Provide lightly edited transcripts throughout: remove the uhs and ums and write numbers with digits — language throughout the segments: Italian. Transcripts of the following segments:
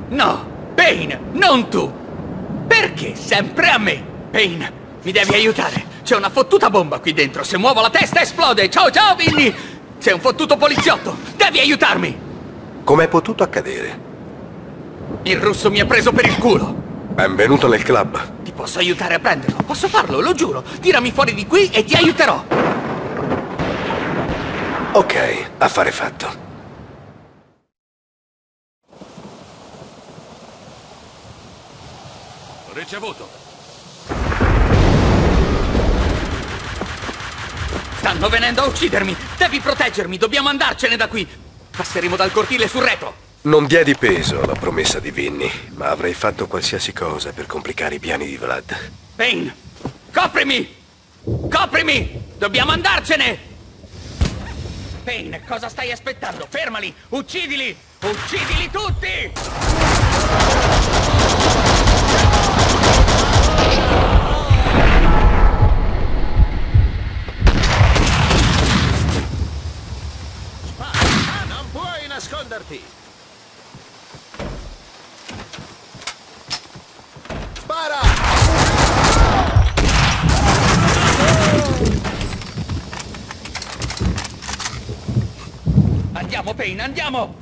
No, Pain, non tu! Perché sempre a me? Pain, mi devi aiutare. C'è una fottuta bomba qui dentro. Se muovo la testa esplode. Ciao ciao, Vinny! Sei un fottuto poliziotto. Devi aiutarmi. Com'è potuto accadere? Il russo mi ha preso per il culo. Benvenuto nel club. Ti posso aiutare a prenderlo. Posso farlo, lo giuro. Tirami fuori di qui e ti aiuterò. Ok, affare fatto. Ricevuto. Stanno venendo a uccidermi. Devi proteggermi. Dobbiamo andarcene da qui. Passeremo dal cortile sul retro. Non diedi peso alla promessa di Vinny, ma avrei fatto qualsiasi cosa per complicare i piani di Vlad. Pain, coprimi! Coprimi! Dobbiamo andarcene! Pain, cosa stai aspettando? Fermali! Uccidili! Uccidili tutti! Non puoi nasconderti! Spara! Andiamo, Pain, andiamo!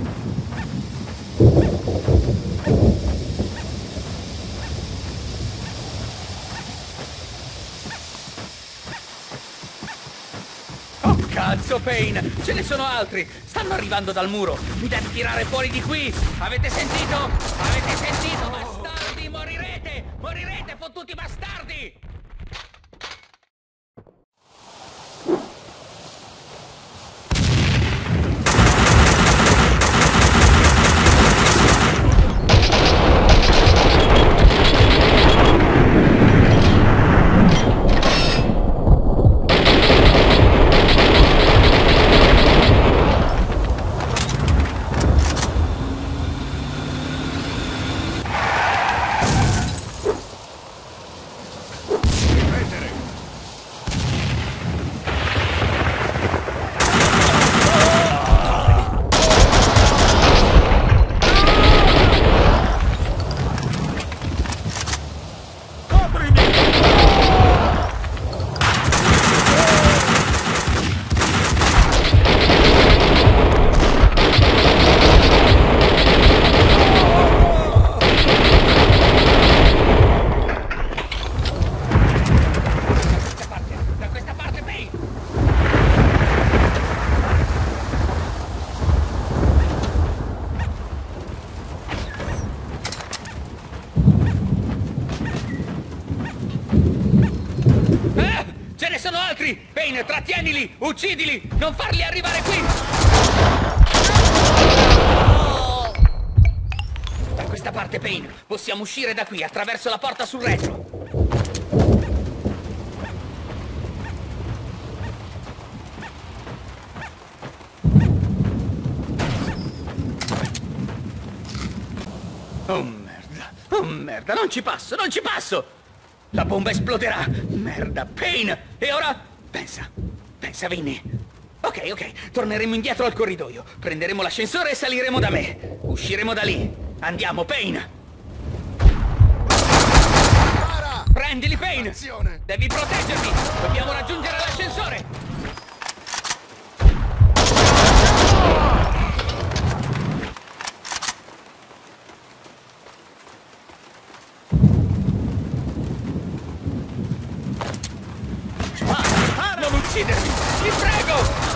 Oh, cazzo, Pain! Ce ne sono altri! Stanno arrivando dal muro! Mi devi tirare fuori di qui! Avete sentito? Avete sentito? Bastardi, morirete! Morirete, fottuti bastardi! Ce ne sono altri! Pain, trattienili! Uccidili! Non farli arrivare qui! Da questa parte, Pain. Possiamo uscire da qui attraverso la porta sul retro. Oh merda! Oh merda! Non ci passo! Non ci passo! La bomba esploderà! Merda, Pain! E ora? Pensa, Vinny. Ok, torneremo indietro al corridoio. Prenderemo l'ascensore e saliremo da me. Usciremo da lì. Andiamo, Pain! Prendili, Pain! Azione. Devi proteggermi! Dobbiamo raggiungere l'ascensore! Non uccidermi! Ti prego!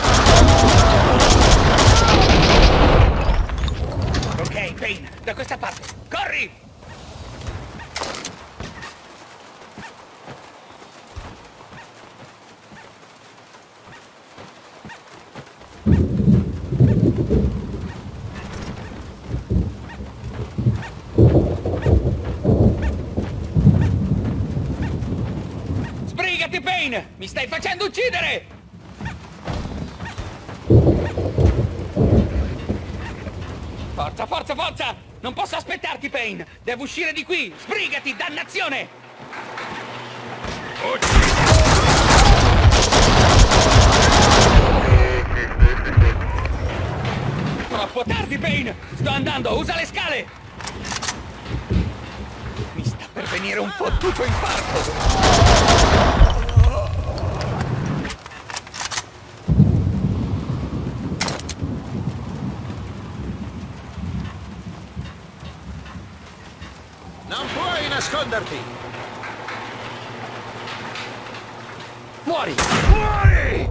Ok, Pain, da questa parte. Corri! Sbrigati, Pain! Mi stai facendo uccidere! Forza, forza, forza! Non posso aspettarti, Pain! Devo uscire di qui! Sbrigati, dannazione! Troppo tardi, Pain! Sto andando, usa le scale! venire un fottuto infarto! Non puoi nasconderti! Muori! Muori!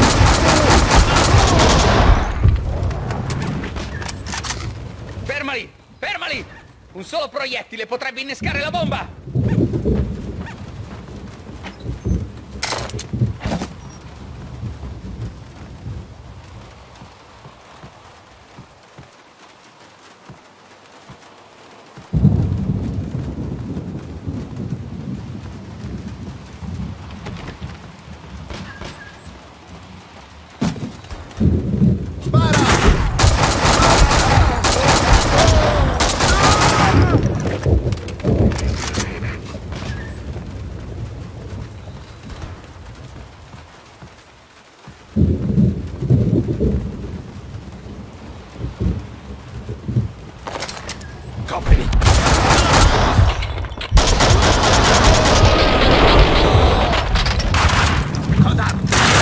Fermali! Fermali! Un solo proiettile potrebbe innescare la bomba! Coprimi! Codardo!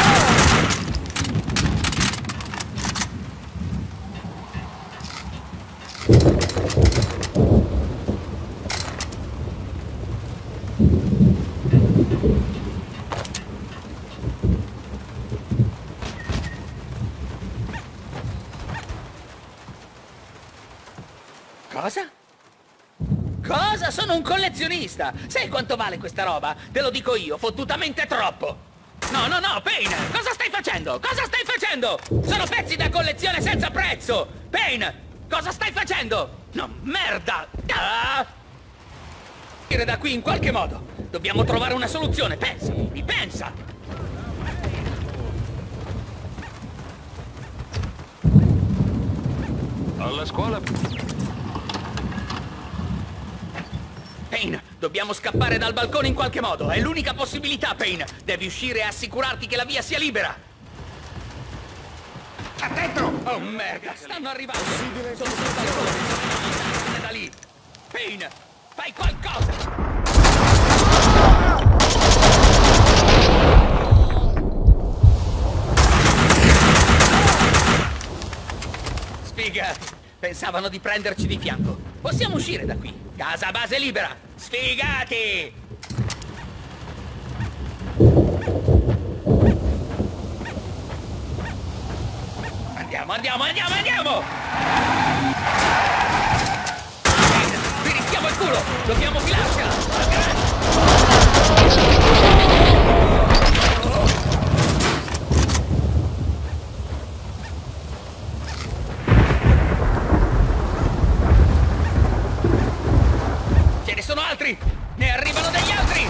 Cosa? Cosa? Sono un collezionista! Sai quanto vale questa roba? Te lo dico io, fottutamente troppo! No, no, no, Payne! Cosa stai facendo? Cosa stai facendo? Sono pezzi da collezione senza prezzo! Payne! Cosa stai facendo? No, merda! Ah! Uscire da qui in qualche modo! Dobbiamo trovare una soluzione, pensa! Mi pensa! Alla scuola... Payne, dobbiamo scappare dal balcone in qualche modo. È l'unica possibilità, Payne. Devi uscire e assicurarti che la via sia libera. Attento! Oh, merda, stanno arrivando. Sono sul balcone. Sono da lì. Payne, fai qualcosa! Sfigati! Pensavano di prenderci di fianco. Possiamo uscire da qui. Casa base libera. Sfigati! Andiamo, andiamo, andiamo, andiamo! Vi rischiamo il culo! Dobbiamo filarcela! Ce ne sono altri! Ne arrivano degli altri!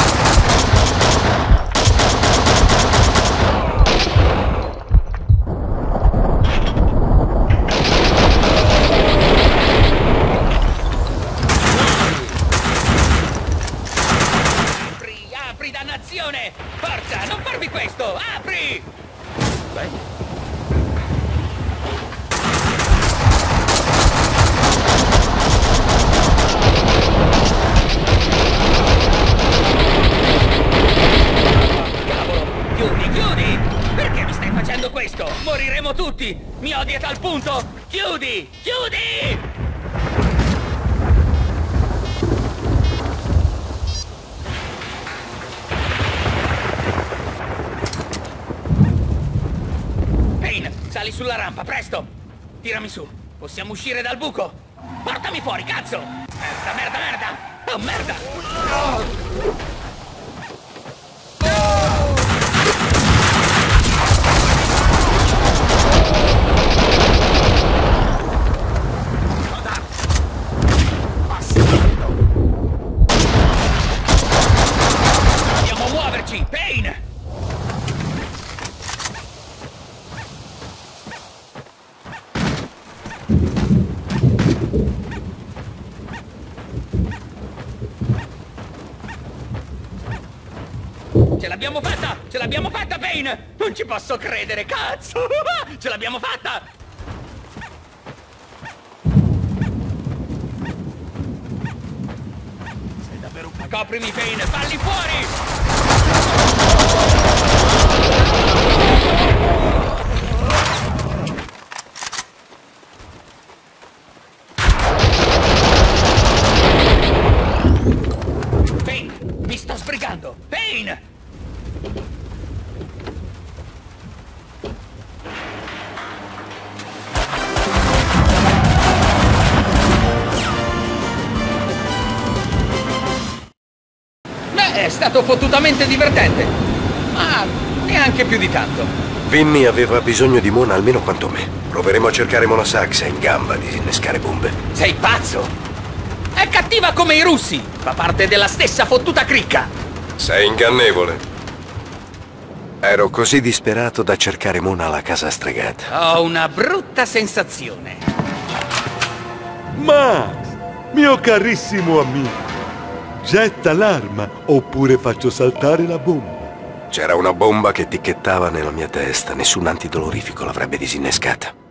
Apri, apri, dannazione! Forza, non farmi questo! Apri! Beh. Questo! Moriremo tutti! Mi odi a tal punto! Chiudi! Chiudi! Payne, sali sulla rampa, presto! Tirami su! Possiamo uscire dal buco! Portami fuori, cazzo! Merda, merda, merda! Oh, merda! Payne! Ce l'abbiamo fatta! Ce l'abbiamo fatta, Payne! Non ci posso credere, cazzo! Ce l'abbiamo fatta! Sei davvero un Coprimi, Payne! Falli fuori! Payne! Mi sto sbrigando! Payne! Beh, è stato fottutamente divertente, ma neanche più di tanto. Vinny aveva bisogno di Mona almeno quanto me. Proveremo a cercare Mona Sachs, è in gamba a disinnescare bombe. Sei pazzo? È cattiva come i russi, fa parte della stessa fottuta cricca. Sei ingannevole. Ero così disperato da cercare Mona alla casa stregata. Ho una brutta sensazione. Max, mio carissimo amico, getta l'arma oppure faccio saltare la bomba. C'era una bomba che ticchettava nella mia testa, nessun antidolorifico l'avrebbe disinnescata.